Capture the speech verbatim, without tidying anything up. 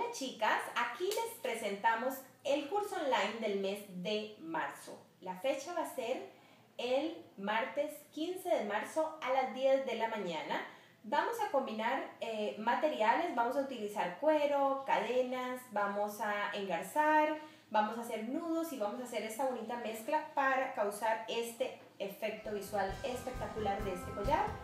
Hola chicas, aquí les presentamos el curso online del mes de marzo. La fecha va a ser el martes quince de marzo a las diez de la mañana. Vamos a combinar eh, materiales, vamos a utilizar cuero, cadenas, vamos a engarzar, vamos a hacer nudos y vamos a hacer esta bonita mezcla para causar este efecto visual espectacular de este collar.